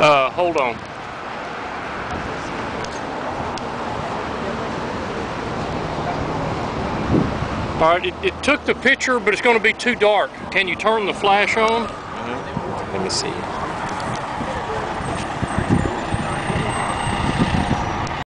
Hold on. All right, it took the picture, but it's going to be too dark. Can you turn the flash on? Let me see.